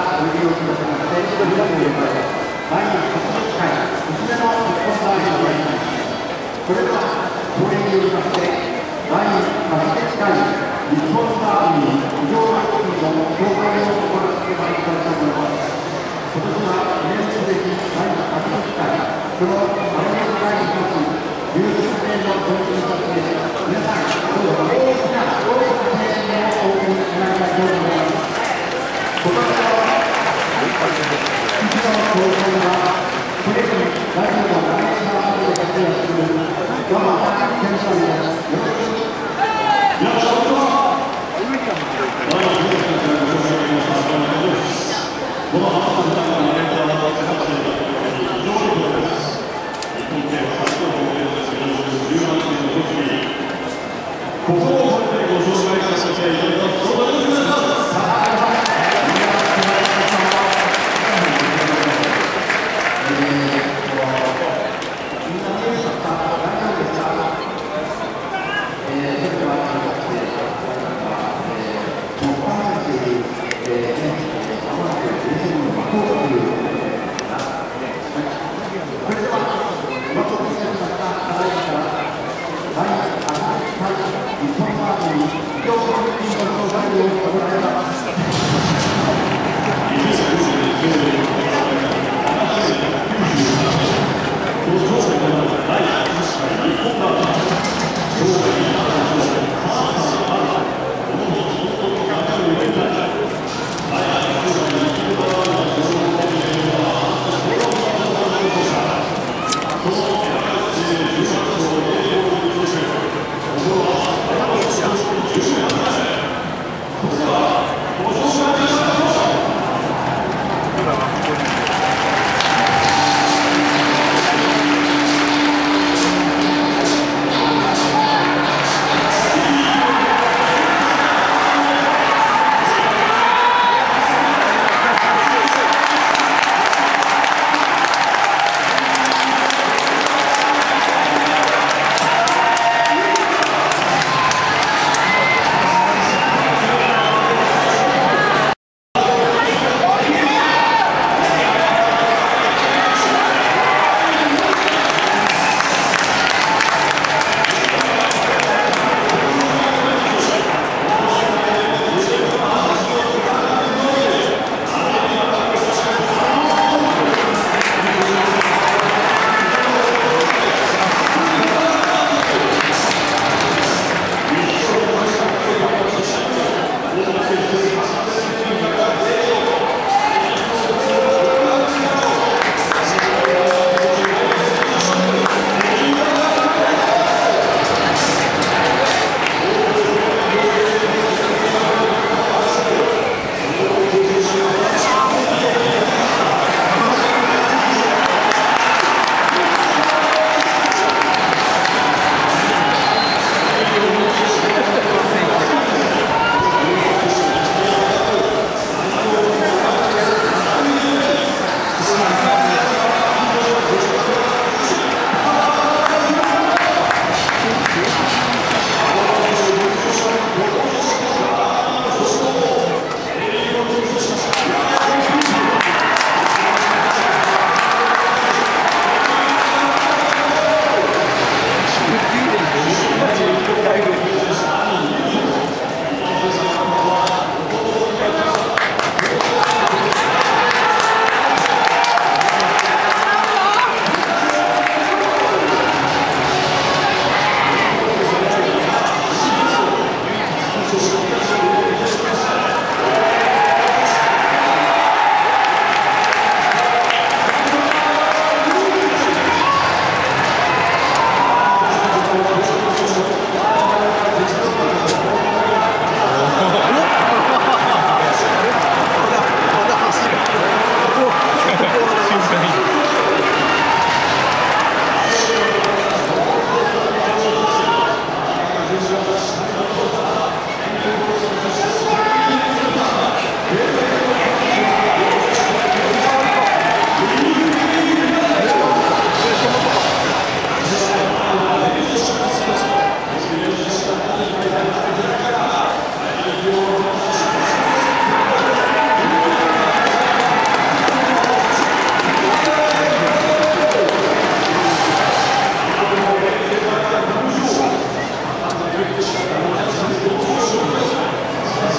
ご利用くださいまして、ありがとうございます。第80回節目の日本バージョンになります。それでは、恒例によりまして、第80回日本バージョンに非常に多くの紹介を行ってまいりたいと思います。今年は記念すべき第80回、そのアメリカ第1つ、90年の取り組みとして、皆さん、どうぞ大きな声援をお送りいただきたいと思います。今年は一度の教会は、それぞれラジオのナレーションで活躍する山田健さんです。よろしくお願いします。このハーフタイムのメンバーの方々に非常にございます。日本勢は初の公演ですが、18年の時にここをこれでご紹介させていただきます。どうぞよろしくお願いします。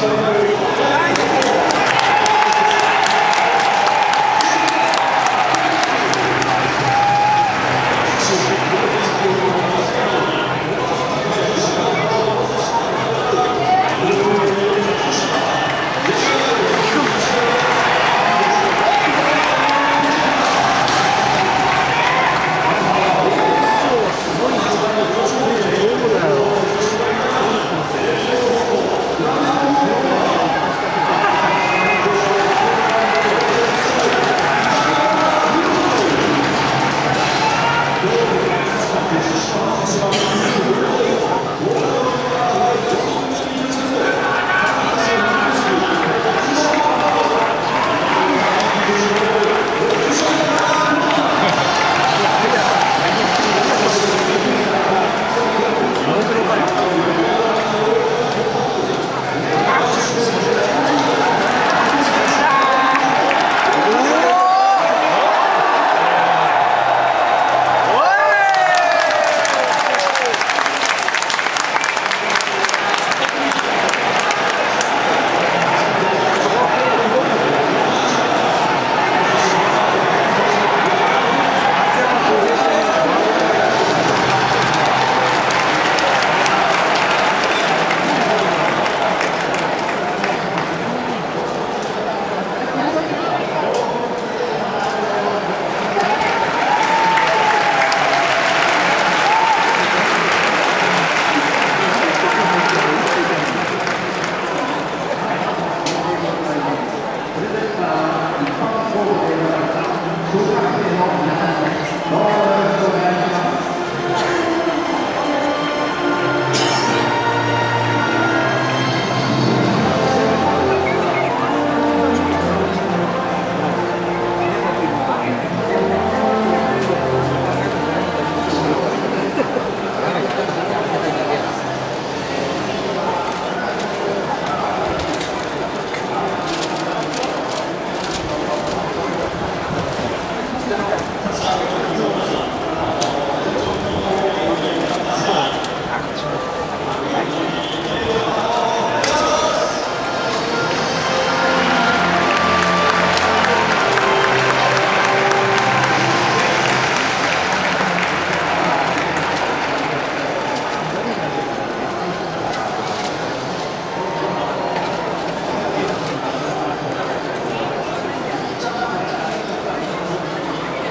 しくお願いします。